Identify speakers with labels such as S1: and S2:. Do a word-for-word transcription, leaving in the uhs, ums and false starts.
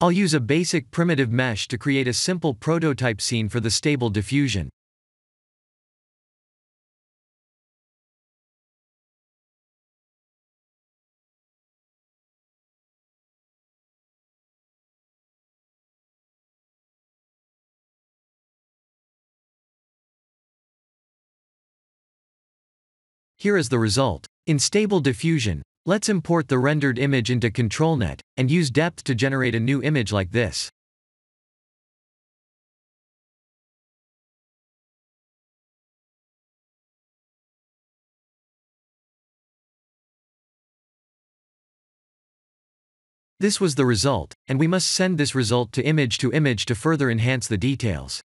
S1: I'll use a basic primitive mesh to create a simple prototype scene for the stable diffusion. Here is the result. In stable diffusion, let's import the rendered image into ControlNet, and use depth to generate a new image like this. This was the result, and we must send this result to image to image to further enhance the details.